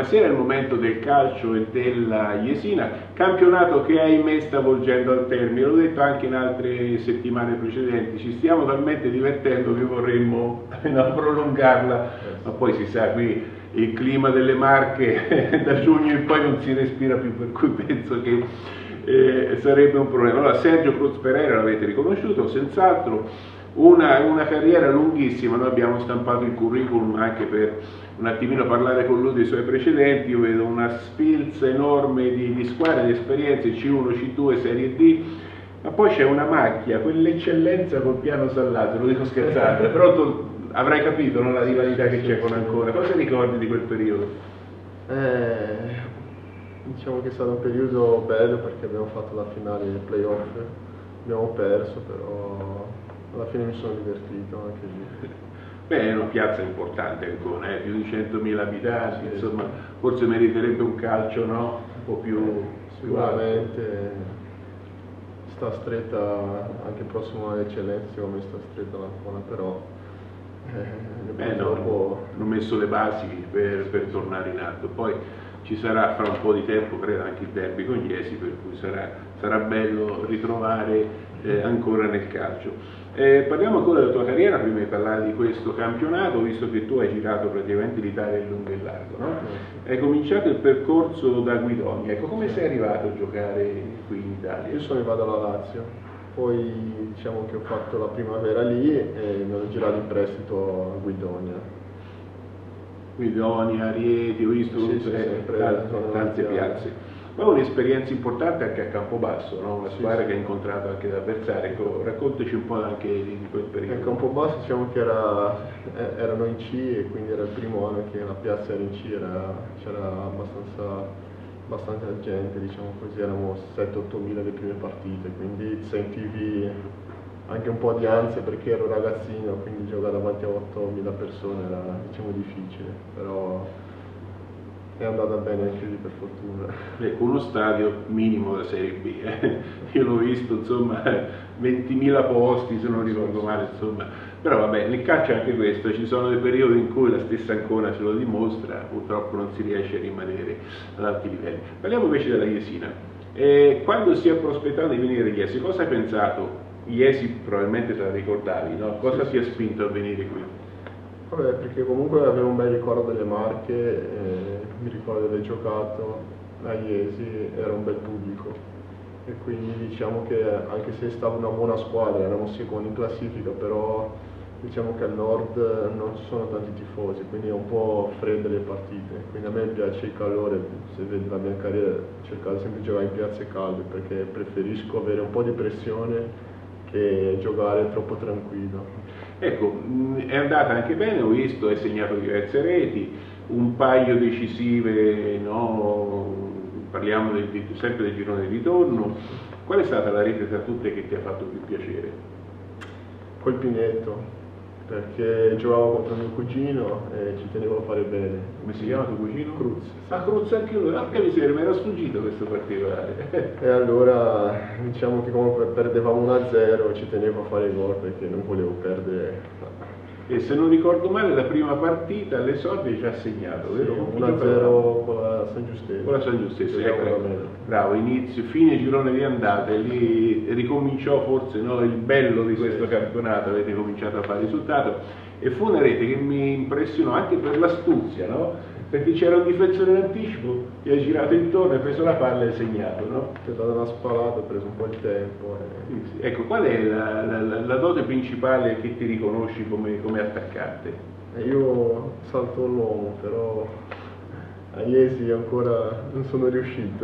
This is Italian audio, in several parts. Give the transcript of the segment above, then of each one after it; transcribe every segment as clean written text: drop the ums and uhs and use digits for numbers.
stasera è il momento del calcio e della Jesina, campionato che ahimè sta volgendo al termine, l'ho detto anche in altre settimane precedenti, ci stiamo talmente divertendo che vorremmo prolungarla, ma poi si sa qui il clima delle Marche da giugno in poi non si respira più, per cui penso che sarebbe un problema. Allora, Sergio Cruz Pereira l'avete riconosciuto, senz'altro. Una carriera lunghissima, noi abbiamo stampato il curriculum anche per un attimino parlare con lui dei suoi precedenti. Io vedo una sfilza enorme di squadre, di esperienze, C1, C2, Serie D, ma poi c'è una macchia, quell'eccellenza col piano sallato, lo dico scherzando, però tu avrai capito, no, la rivalità che c'è con Ancona. Cosa ricordi di quel periodo? Diciamo che è stato un periodo bello perché abbiamo fatto la finale del playoff, abbiamo perso, però alla fine mi sono divertito anche lì. Beh, è una piazza importante Ancona, più di 100.000 abitanti, sì, insomma, forse meriterebbe un calcio, no? Un po' più sicuramente sta stretta, anche il prossimo all'eccellenza secondo me sta stretta l'Ancona, però no, hanno messo le basi per tornare in alto. Poi ci sarà fra un po' di tempo, credo, anche il derby con Iesi, per cui sarà bello ritrovare ancora nel calcio. Parliamo ancora della tua carriera, prima di parlare di questo campionato, visto che tu hai girato praticamente l'Italia in lungo e in largo, no? Hai cominciato il percorso da Guidonia, ecco, come sei arrivato a giocare qui in Italia? Io sono arrivato alla Lazio, poi diciamo che ho fatto la primavera lì e mi hanno girato in prestito a Guidonia. Guidonia, Rieti, ho visto tante piazze. Ma un'esperienza importante anche a Campobasso, no? Una squadra che hai incontrato anche da avversari. Ecco, raccontaci un po' anche di quel periodo. A Campobasso diciamo che erano in C e quindi era il primo anno che la piazza era in C, c'era abbastanza gente, diciamo così, erano 7-8 mila le prime partite, quindi sentivi anche un po' di ansia perché ero ragazzino, quindi giocare davanti a 8.000 persone era, diciamo, difficile, però è andata bene anche lì, per fortuna. Ecco, uno stadio minimo da Serie B, io l'ho visto, insomma, 20.000 posti se non ricordo male, insomma. Però vabbè, nel calcio è anche questo, ci sono dei periodi in cui la stessa Ancona ce lo dimostra, purtroppo non si riesce a rimanere ad alti livelli. Parliamo invece della Jesina. Quando si è prospettato di venire a Iesi, cosa hai pensato? Iesi probabilmente te la ricordavi, no? Cosa ti ha spinto a venire qui? Vabbè, perché comunque avevo un bel ricordo delle Marche, mi ricordo di aver giocato a Iesi, era un bel pubblico e quindi diciamo che anche se stava una buona squadra, eravamo secondi in classifica, però diciamo che al nord non ci sono tanti tifosi, quindi è un po' fredde le partite, quindi a me piace il calore, se vedi la mia carriera ho cercato sempre di giocare in piazze calde perché preferisco avere un po' di pressione che giocare troppo tranquillo. Ecco, è andata anche bene, ho visto, hai segnato diverse reti, un paio decisive, no? Parliamo sempre del girone di ritorno. Qual è stata la rete tra tutte che ti ha fatto più piacere? Col Pinetto, perché giocavo contro mio cugino e ci tenevo a fare bene. Come si chiama tuo cugino? Cruz. Ah, Cruz anche lui, porca miseria, mi era sfuggito questo particolare. E allora diciamo che comunque perdevamo 1-0, ci tenevo a fare gol perché non volevo perdere. E se non ricordo male la prima partita all'esordio ci ha segnato, vero? Sì, 1-0 con la San Giuseppe. Con la San Giuseppe, ecco. Bravo, inizio, fine girone di andata, e lì ricominciò forse, no, il bello di questo campionato, avete cominciato a fare risultato, e fu una rete che mi impressionò anche per l'astuzia, no? Perché c'era un difensore in anticipo, gli ha girato intorno, ha preso la palla e ha segnato, no? Ti è data una spalata, ho preso un po' di tempo. Sì. Ecco, qual è la dote principale che ti riconosci come attaccante? Io salto l'uomo, però a Iesi ancora non sono riuscito.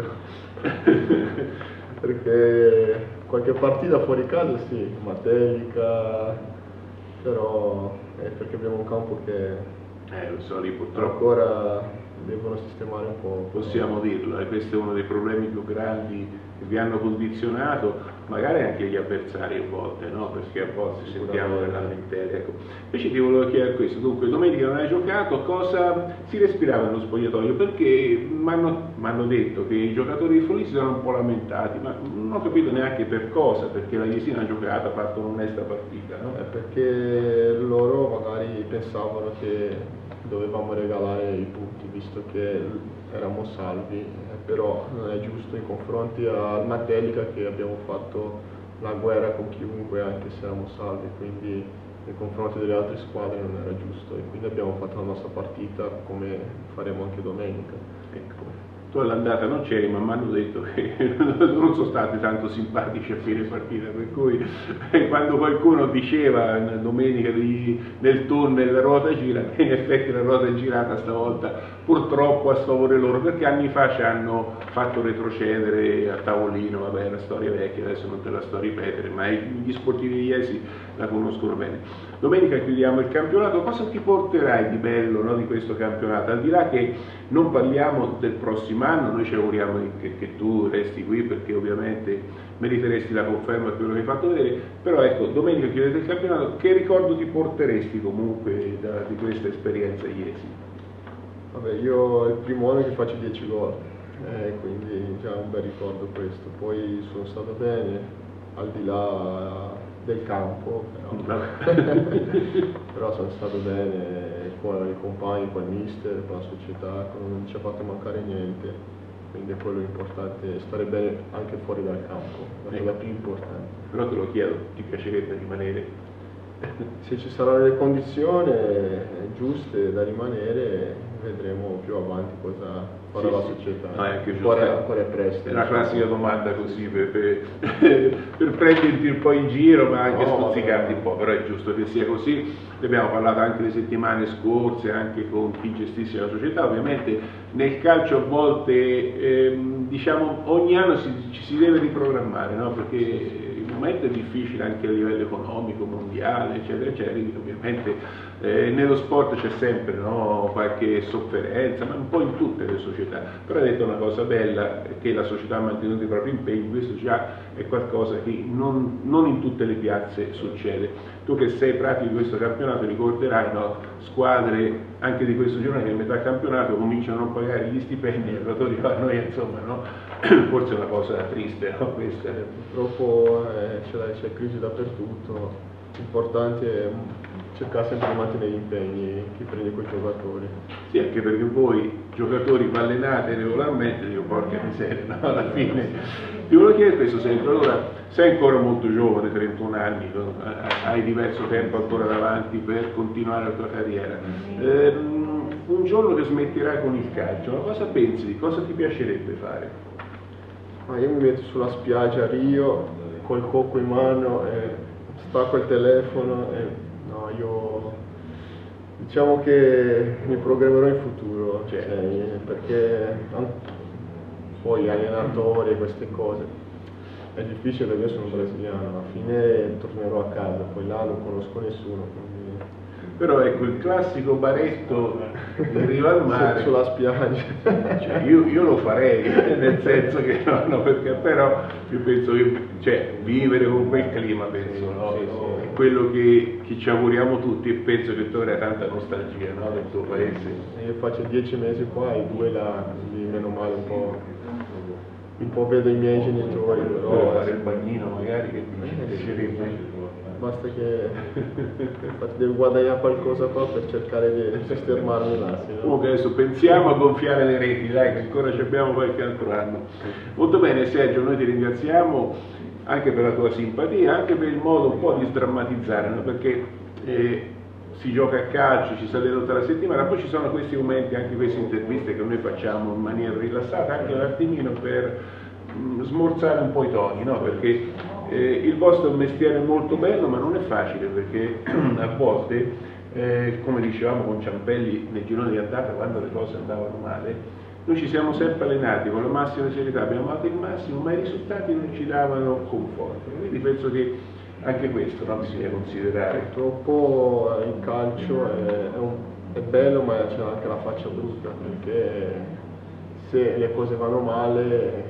Perché qualche partita fuori casa sì, Matelica, però è perché abbiamo un campo che lo so, lì purtroppo ancora devono sistemare un po'. Possiamo dirlo, questo è uno dei problemi più grandi che vi hanno condizionato, magari anche gli avversari a volte, no? Perché a volte sentiamo le lamentele. Ecco. Invece ti volevo chiedere questo, dunque domenica non hai giocato, cosa si respirava nello spogliatoio? Perché mi hanno detto che i giocatori di Forlì si sono un po' lamentati, ma non ho capito neanche per cosa, perché la Jesina ha giocato, ha fatto un'onesta partita, no? Perché loro magari pensavano che dovevamo regalare i punti, visto che eravamo salvi, però non è giusto in confronti al Matelica che abbiamo fatto la guerra con chiunque anche se eravamo salvi, quindi nei confronti delle altre squadre non era giusto e quindi abbiamo fatto la nostra partita come faremo anche domenica. Ecco. Tu all'andata non c'eri, ma mi hanno detto che non sono stati tanto simpatici a fine partita, per cui quando qualcuno diceva domenica nel tunnel la ruota gira, in effetti la ruota è girata stavolta purtroppo a sfavore loro, perché anni fa ci hanno fatto retrocedere a tavolino, vabbè è una storia vecchia, adesso non te la sto a ripetere, ma gli sportivi di Iesi la conoscono bene. Domenica chiudiamo il campionato, cosa ti porterai di bello, no, di questo campionato? Al di là che non parliamo del prossimo anno, noi ci auguriamo che tu resti qui perché ovviamente meriteresti la conferma di quello che hai fatto vedere, però ecco, domenica chiudete il campionato, che ricordo ti porteresti comunque di questa esperienza Iesi? Vabbè, io è il primo anno che faccio 10 gol, quindi già un bel ricordo questo, poi sono stato bene, al di là del campo, però sono stato bene con i compagni, con il mister, con la società, non ci ha fatto mancare niente, quindi è quello importante, stare bene anche fuori dal campo, la cosa più importante. Però te lo chiedo, ti piacerebbe rimanere? Se ci saranno le condizioni giuste da rimanere, vedremo più avanti cosa farà la società. No, è anche ancora è presto. È una classica domanda così per prenderti un po' in giro, ma anche stuzzicarti un po', però è giusto che sia così. Ne abbiamo parlato anche le settimane scorse, anche con chi gestisce la società. Ovviamente nel calcio a volte, diciamo, ogni anno ci si deve riprogrammare, no? Perché il momento è difficile anche a livello economico, mondiale, eccetera, eccetera, ovviamente nello sport c'è sempre, no, qualche sofferenza, ma un po' in tutte le società, però hai detto una cosa bella, che la società ha mantenuto i propri impegni, questo già è qualcosa che non in tutte le piazze succede. Tu che sei pratico di questo campionato ricorderai, no, squadre anche di questo giorno che a metà campionato cominciano a non pagare gli stipendi, i giocatori a noi insomma, no? Forse è una cosa triste, no? Questa. Purtroppo c'è crisi dappertutto, l'importante è cercare sempre di mantenere gli impegni chi prende quei giocatori. Sì, anche perché voi giocatori vi allenate regolarmente, dico porca miseria, no? Alla fine ti volevo chiedere questo sempre, allora sei ancora molto giovane, 31 anni, hai diverso tempo ancora davanti per continuare la tua carriera. Un giorno che smetterai con il calcio, ma cosa pensi, cosa ti piacerebbe fare? Ma io mi metto sulla spiaggia a Rio, col cocco in mano, stacco il telefono e no, io diciamo che mi programmerò in futuro, perché poi allenatori e queste cose è difficile perché io sono brasiliano, alla fine tornerò a casa, poi là non conosco nessuno. Quindi... Però ecco il classico baretto in riva al mare sulla spiaggia, cioè, io lo farei, nel senso che no, perché però io penso che vivere con quel clima penso, no? È quello che ci auguriamo tutti e penso che tu avrai tanta nostalgia, no, del tuo paese. Io faccio 10 mesi qua e 2 là, quindi meno male un po' vedo i miei genitori, però fare il bagnino magari che ti piacerebbe. Basta che infatti devo guadagnare qualcosa qua per cercare di sistemarmi là. Comunque adesso pensiamo a gonfiare le reti, dai, che ancora ci abbiamo qualche altro anno. Molto bene Sergio, noi ti ringraziamo anche per la tua simpatia, anche per il modo un po' di sdrammatizzare, no? Perché si gioca a calcio, ci si allena tutta la settimana, poi ci sono questi momenti, anche queste interviste che noi facciamo in maniera rilassata, anche un attimino per smorzare un po' i toni, no? Perché il vostro è un mestiere molto bello, ma non è facile, perché a volte, come dicevamo con Ciampelli nel girone di andata, quando le cose andavano male, noi ci siamo sempre allenati con la massima serietà, abbiamo dato il massimo, ma i risultati non ci davano conforto. Quindi penso che anche questo, no, bisogna considerare. Purtroppo il calcio è bello, ma c'è anche la faccia brutta, perché se le cose vanno male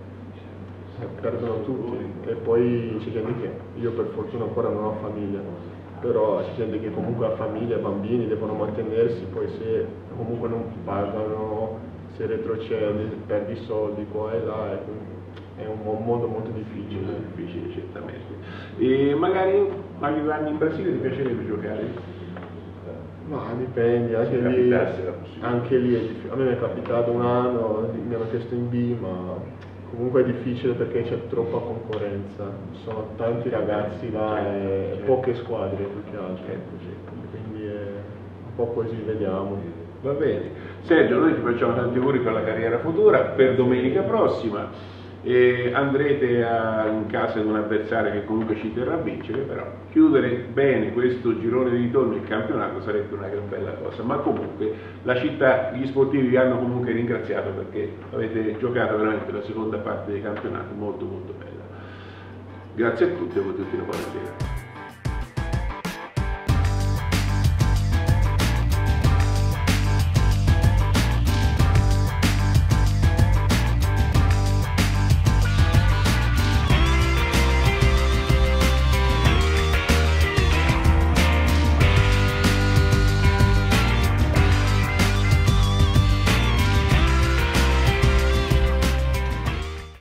perdono tutti, e poi c'è gente che, io per fortuna ancora non ho famiglia, però c'è gente che comunque ha famiglia, bambini, devono mantenersi, poi se comunque non pagano, se retrocedi, perdi soldi qua e là, è un mondo molto difficile. Difficile certamente. E magari arrivando in Brasile ti piacerebbe giocare? Ma dipende, anche Se lì, capitasse la possibilità. anche lì a me mi è capitato un anno, mi hanno chiesto in B, ma comunque è difficile perché c'è troppa concorrenza, sono tanti ragazzi là e Certo. poche squadre più che altro, quindi è un po' così, vediamo. Va bene. Sergio, noi ti facciamo tanti auguri per la carriera futura, per domenica prossima. E andrete in casa di un avversario che comunque ci terrà a vincere, però chiudere bene questo girone di ritorno del campionato sarebbe una gran bella cosa. Ma comunque la città, gli sportivi vi hanno comunque ringraziato perché avete giocato veramente la seconda parte del campionato molto molto bella. Grazie a tutti e a voi tutti una buona sera.